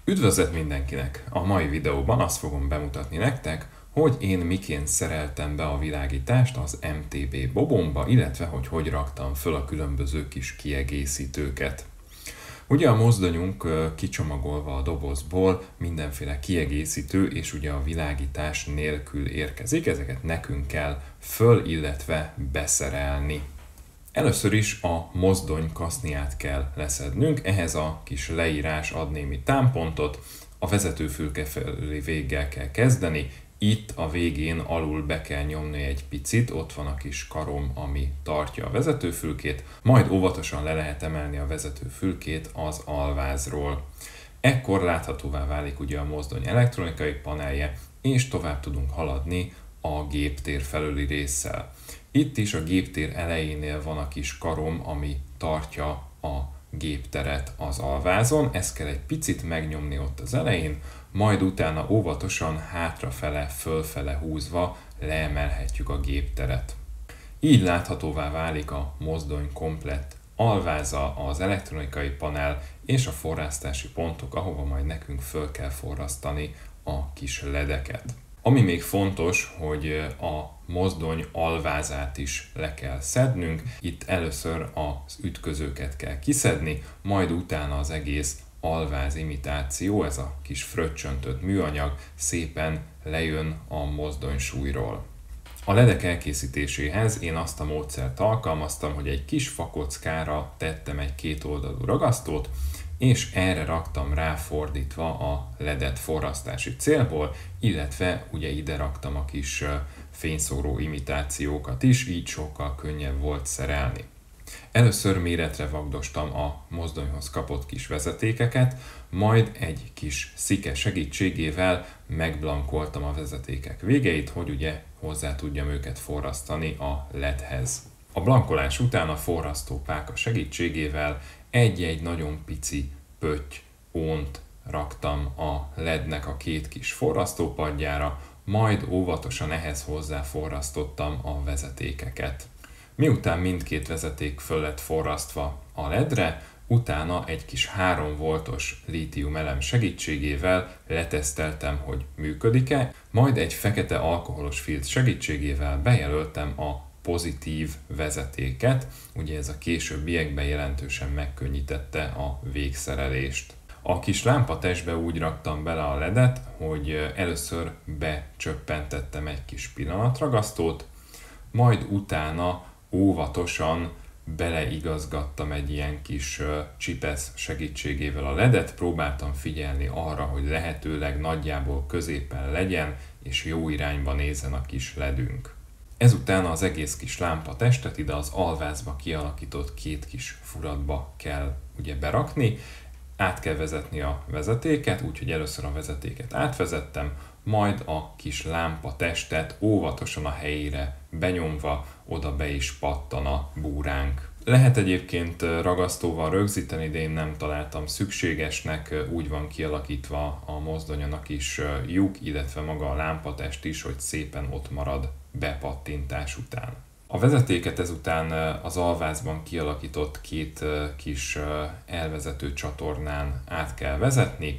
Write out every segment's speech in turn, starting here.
Üdvözlet mindenkinek! A mai videóban azt fogom bemutatni nektek, hogy én miként szereltem be a világítást az MTB bobomba, illetve hogy raktam föl a különböző kis kiegészítőket. Ugye a mozdonyunk kicsomagolva a dobozból mindenféle kiegészítő és ugye a világítás nélkül érkezik, ezeket nekünk kell föl, illetve beszerelni. Először is a mozdony kaszniát kell leszednünk, ehhez a kis leírás ad némi támpontot, a vezetőfülke felé véggel kell kezdeni, itt a végén alul be kell nyomni egy picit, ott van a kis karom, ami tartja a vezetőfülkét, majd óvatosan le lehet emelni a vezetőfülkét az alvázról. Ekkor láthatóvá válik ugye a mozdony elektronikai panelje, és tovább tudunk haladni a géptér felüli résszel. Itt is a géptér elejénél van a kis karom, ami tartja a gépteret az alvázon, ezt kell egy picit megnyomni ott az elején, majd utána óvatosan hátrafele, fölfele húzva leemelhetjük a gépteret. Így láthatóvá válik a mozdony komplett alváza, az elektronikai panel és a forrasztási pontok, ahova majd nekünk föl kell forrasztani a kis ledeket. Ami még fontos, hogy a mozdony alvázát is le kell szednünk. Itt először az ütközőket kell kiszedni, majd utána az egész alváz imitáció, ez a kis fröccsöntött műanyag szépen lejön a mozdonysúlyról. A ledek elkészítéséhez én azt a módszert alkalmaztam, hogy egy kis fakockára tettem egy kétoldalú ragasztót, és erre raktam rá fordítva a ledet forrasztási célból, illetve ugye ide raktam a kis fényszóró imitációkat is, így sokkal könnyebb volt szerelni. Először méretre vagdostam a mozdonyhoz kapott kis vezetékeket, majd egy kis szike segítségével megblankoltam a vezetékek végeit, hogy ugye hozzá tudjam őket forrasztani a ledhez. A blankolás után a forrasztópálka segítségével egy-egy nagyon pici pötty ónt raktam a lednek a két kis forrasztópadjára, majd óvatosan ehhez hozzáforrasztottam a vezetékeket. Miután mindkét vezeték föl lett forrasztva a ledre, utána egy kis 3 voltos lítium elem segítségével leteszteltem, hogy működik-e, majd egy fekete alkoholos filc segítségével bejelöltem a pozitív vezetéket, ugye ez a későbbiekben jelentősen megkönnyítette a végszerelést. A kis lámpatestbe úgy raktam bele a ledet, hogy először becsöppentettem egy kis pillanatragasztót, majd utána óvatosan beleigazgattam egy ilyen kis csipesz segítségével a ledet, próbáltam figyelni arra, hogy lehetőleg nagyjából középen legyen, és jó irányba nézzen a kis ledünk. Ezután az egész kis lámpatestet ide az alvázba kialakított két kis furatba kell ugye berakni, át kell vezetni a vezetéket, úgyhogy először a vezetéket átvezettem, majd a kis lámpatestet óvatosan a helyére benyomva oda be is pattan a búránk. Lehet egyébként ragasztóval rögzíteni, de én nem találtam szükségesnek, úgy van kialakítva a mozdonyon a kis lyuk, illetve maga a lámpatest is, hogy szépen ott marad bepattintás után. A vezetéket ezután az alvázban kialakított két kis elvezető csatornán át kell vezetni,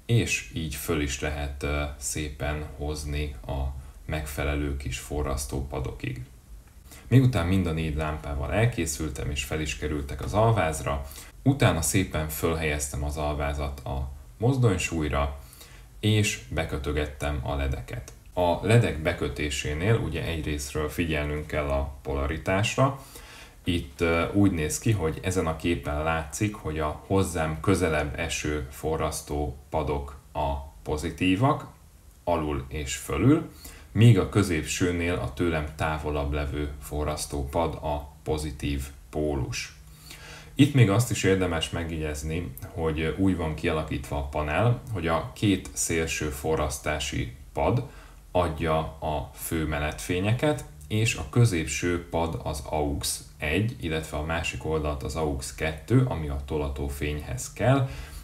és így föl is lehet szépen hozni a megfelelő kis forrasztópadokig. Miután mind a 4 lámpával elkészültem és fel is kerültek az alvázra, utána szépen fölhelyeztem az alvázat a mozdonysúlyra, és bekötögettem a ledeket. A ledek bekötésénél ugye egyrészről figyelnünk kell a polaritásra. Itt úgy néz ki, hogy ezen a képen látszik, hogy a hozzám közelebb eső forrasztó padok a pozitívak, alul és fölül, míg a középsőnél a tőlem távolabb levő forrasztópad a pozitív pólus. Itt még azt is érdemes megjegyezni, hogy úgy van kialakítva a panel, hogy a két szélső forrasztási pad adja a fő menetfényeket, és a középső pad az AUX 1, illetve a másik oldalt az AUX 2, ami a tolatófényhez kell.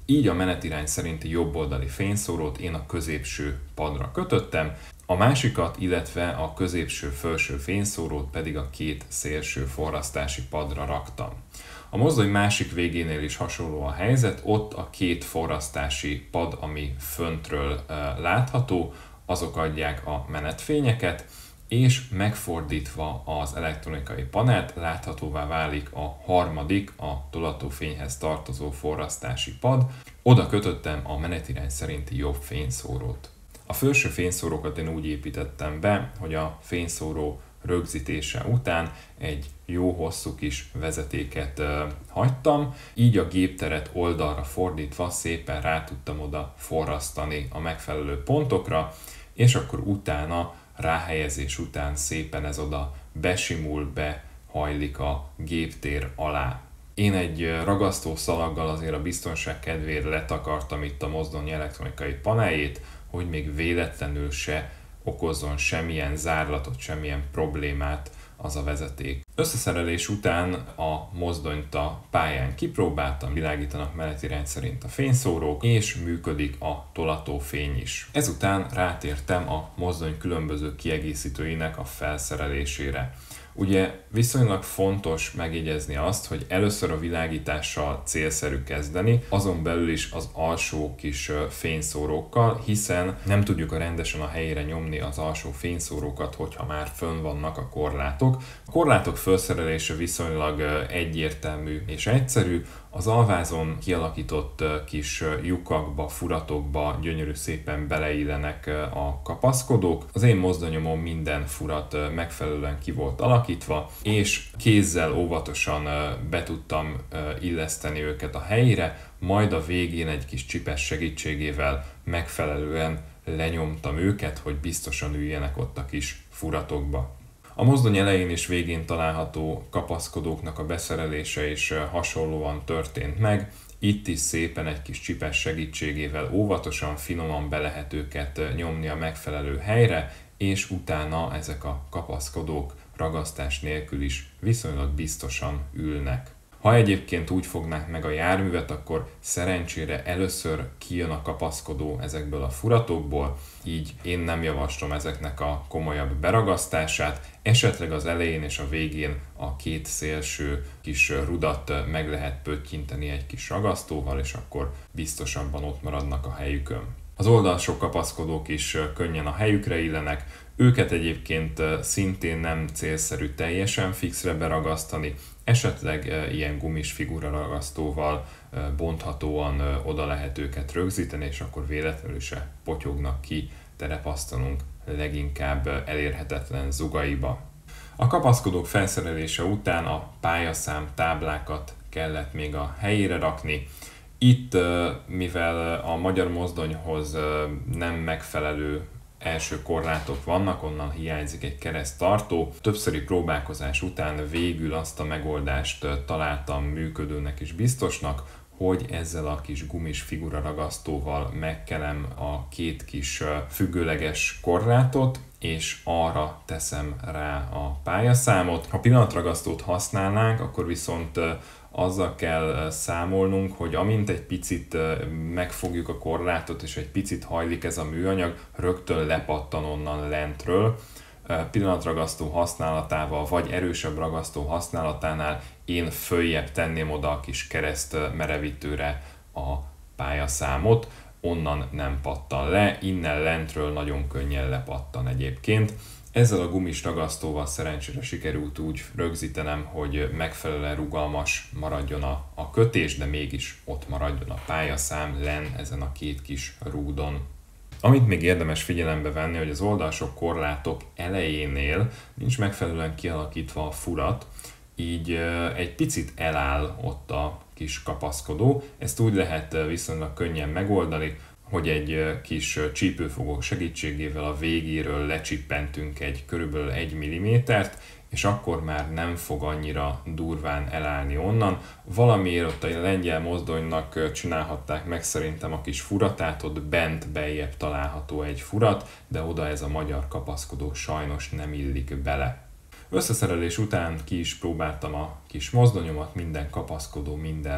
Így a menetirány szerinti jobboldali fényszórót én a középső padra kötöttem, a másikat, illetve a középső felső fényszórót pedig a két szélső forrasztási padra raktam. A mozdony másik végénél is hasonló a helyzet, ott a két forrasztási pad, ami föntről látható, azok adják a menetfényeket, és megfordítva az elektronikai panelt láthatóvá válik a harmadik, a tolatófényhez tartozó forrasztási pad. Oda kötöttem a menetirány szerinti jobb fényszórót. A felső fényszórókat én úgy építettem be, hogy a fényszóró rögzítése után egy jó hosszú kis vezetéket hagytam, így a gépteret oldalra fordítva szépen rá tudtam oda forrasztani a megfelelő pontokra, és akkor utána ráhelyezés után szépen ez oda besimul, behajlik a géptér alá. Én egy ragasztó szalaggal azért a biztonság kedvéért letakartam itt a mozdony elektronikai paneljét, hogy még véletlenül se okozzon semmilyen zárlatot, semmilyen problémát az a vezeték. Összeszerelés után a mozdonyt a pályán kipróbáltam, világítanak menetirány szerint a fényszórók, és működik a tolatófény is. Ezután rátértem a mozdony különböző kiegészítőinek a felszerelésére. Ugye viszonylag fontos megjegyezni azt, hogy először a világítással célszerű kezdeni, azon belül is az alsó kis fényszórókkal, hiszen nem tudjuk rendesen a helyére nyomni az alsó fényszórókat, hogyha már fönn vannak a korlátok. A korlátok felszerelése viszonylag egyértelmű és egyszerű, az alvázon kialakított kis lyukakba, furatokba gyönyörű szépen beleillenek a kapaszkodók. Az én mozdonyomon minden furat megfelelően ki volt alakítva, és kézzel óvatosan be tudtam illeszteni őket a helyére, majd a végén egy kis csipes segítségével megfelelően lenyomtam őket, hogy biztosan üljenek ott a kis furatokba. A mozdony elején és végén található kapaszkodóknak a beszerelése is hasonlóan történt meg. Itt is szépen egy kis csipes segítségével óvatosan, finoman be lehet őket nyomni a megfelelő helyre, és utána ezek a kapaszkodók ragasztás nélkül is viszonylag biztosan ülnek. Ha egyébként úgy fognák meg a járművet, akkor szerencsére először kijön a kapaszkodó ezekből a furatokból, így én nem javaslom ezeknek a komolyabb beragasztását, esetleg az elején és a végén a két szélső kis rudat meg lehet pöttyinteni egy kis ragasztóval, és akkor biztosabban ott maradnak a helyükön. Az oldalsó kapaszkodók is könnyen a helyükre illenek, őket egyébként szintén nem célszerű teljesen fixre beragasztani, esetleg ilyen gumis figura ragasztóval bonthatóan oda lehet őket rögzíteni, és akkor véletlenül se potyognak ki terepasztalunk leginkább elérhetetlen zugaiba. A kapaszkodók felszerelése után a pályaszám táblákat kellett még a helyére rakni. Itt, mivel a magyar mozdonyhoz nem megfelelő első korlátok vannak, onnan hiányzik egy kereszttartó. Többszöri próbálkozás után végül azt a megoldást találtam működőnek és biztosnak, hogy ezzel a kis gumis figura ragasztóval megkelem a két kis függőleges korlátot, és arra teszem rá a pályaszámot. Ha pillanatragasztót használnánk, akkor viszont azzal kell számolnunk, hogy amint egy picit megfogjuk a korlátot, és egy picit hajlik ez a műanyag, rögtön lepattan onnan lentről. Pillanatragasztó használatával, vagy erősebb ragasztó használatánál én följebb tenném oda a kis kereszt merevítőre a pályaszámot, onnan nem pattan le, innen lentről nagyon könnyen lepattan egyébként. Ezzel a gumis ragasztóval szerencsére sikerült úgy rögzítenem, hogy megfelelően rugalmas maradjon a kötés, de mégis ott maradjon a pályaszám len ezen a két kis rúdon. Amit még érdemes figyelembe venni, hogy az oldalsó korlátok elejénél nincs megfelelően kialakítva a furat, így egy picit eláll ott a kis kapaszkodó. Ezt úgy lehet viszonylag könnyen megoldani, hogy egy kis csípőfogó segítségével a végéről lecsippentünk egy körülbelül 1 mm-t, és akkor már nem fog annyira durván elállni onnan. Valamiért ott a lengyel mozdonynak csinálhatták meg szerintem a kis furatát, ott bent beljebb található egy furat, de oda ez a magyar kapaszkodó sajnos nem illik bele. Összeszerelés után ki is próbáltam a kis mozdonyomat, minden kapaszkodó, minden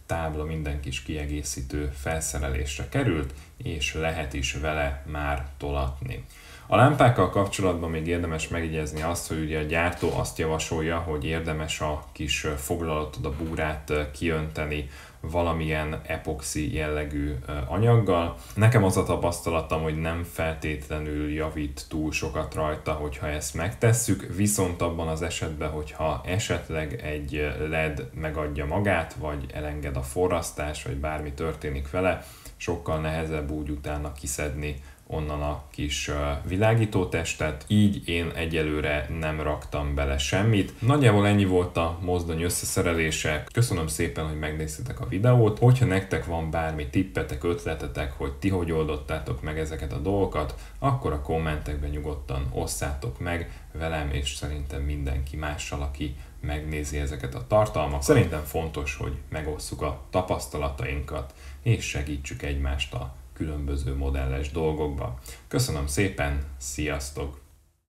tábla, minden kis kiegészítő felszerelésre került, és lehet is vele már tolatni. A lámpákkal kapcsolatban még érdemes megjegyezni azt, hogy ugye a gyártó azt javasolja, hogy érdemes a kis foglalatod, a búrát kiönteni valamilyen epoxi jellegű anyaggal. Nekem az a tapasztalatom, hogy nem feltétlenül javít túl sokat rajta, hogyha ezt megtesszük, viszont abban az esetben, hogyha esetleg egy LED megadja magát, vagy elenged a forrasztás, vagy bármi történik vele, sokkal nehezebb úgy utána kiszedni onnan a kis világítótestet, így én egyelőre nem raktam bele semmit. Nagyjából ennyi volt a mozdony összeszerelése. Köszönöm szépen, hogy megnéztétek a videót. Hogyha nektek van bármi tippetek, ötletetek, hogy ti hogy oldottátok meg ezeket a dolgokat, akkor a kommentekben nyugodtan osszátok meg velem, és szerintem mindenki mással, aki megnézi ezeket a tartalmakat. Szerintem fontos, hogy megosszuk a tapasztalatainkat, és segítsük egymást a különböző modelles dolgokba. Köszönöm szépen, sziasztok!